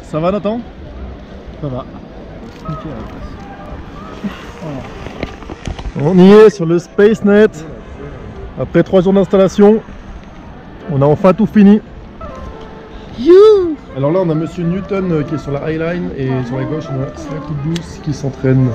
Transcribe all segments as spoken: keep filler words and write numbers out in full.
Ça va Nathan? Ça va. Nickel. On y est sur le SpaceNet. Après trois jours d'installation, on a enfin tout fini. You. Alors là on a Monsieur Newton qui est sur la Highline et sur la gauche on a Slacky Douce qui s'entraîne.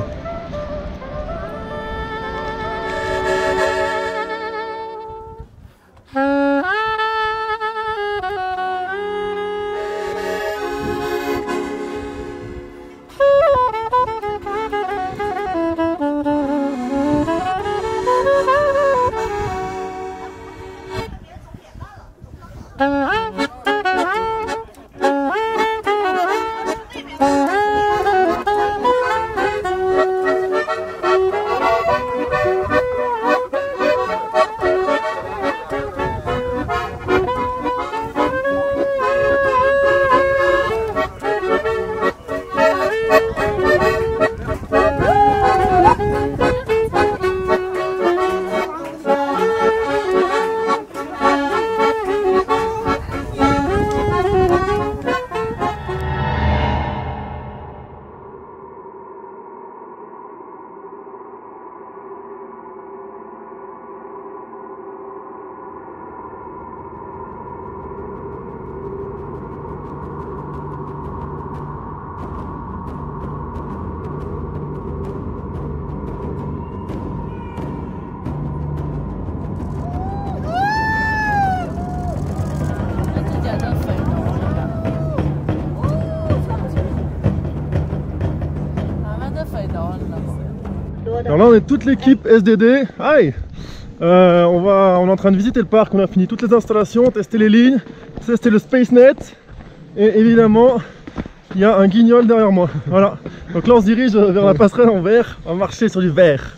Alors là on est toute l'équipe S D D. Aïe euh, on, va, on est en train de visiter le parc, on a fini toutes les installations, tester les lignes, tester le SpaceNet. Et évidemment il y a un guignol derrière moi. Voilà. Donc là on se dirige vers la passerelle en verre, on va marcher sur du verre.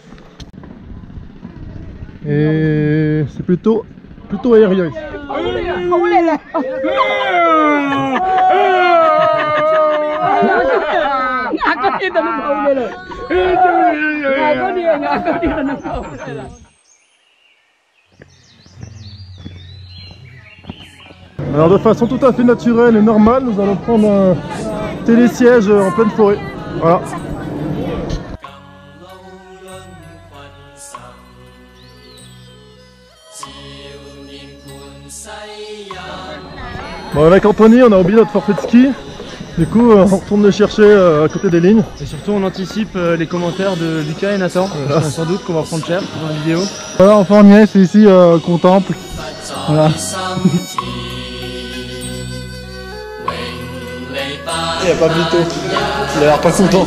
Et c'est plutôt, plutôt aérien. Alors de façon tout à fait naturelle et normale, nous allons prendre un télésiège en pleine forêt. Voilà. Bon, avec Anthony, on a oublié notre forfait de ski. Du coup, on retourne le chercher à côté des lignes. Et surtout, on anticipe les commentaires de Lucas et Nathan. Voilà. Sans doute qu'on va prendre cher dans la vidéo. Voilà, enfin on y est, c'est ici euh, qu'on temple. Voilà. Il a pas buté. Il a l'air pas content.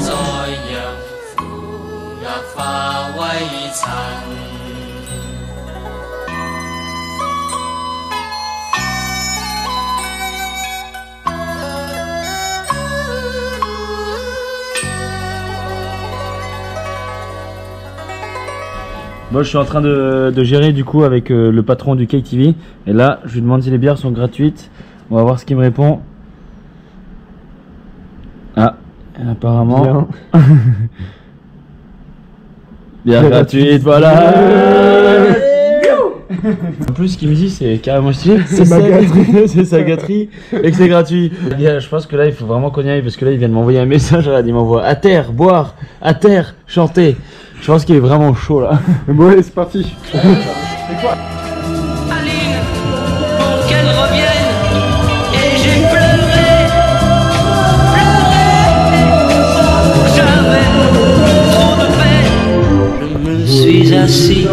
Bon, je suis en train de, de gérer du coup avec euh, le patron du K T V. Et là, je lui demande si les bières sont gratuites. On va voir ce qu'il me répond. Ah, apparemment. Bien. Bière Bière gratuite, gratuite, voilà. En plus, ce qu'il me dit, c'est carrément stylé. C'est ma gâterie. C'est sa gâterie et que c'est gratuit. Je pense que là, il faut vraiment qu'on y aille parce que là, il vient de m'envoyer un message. Regarde, il m'envoie à terre, boire, à terre, chanter. Je pense qu'il est vraiment chaud là. Bon, allez, c'est parti. Aline, pour qu'elle revienne, et j'ai pleuré, pleuré, j'avais trop de peine. Je me suis assis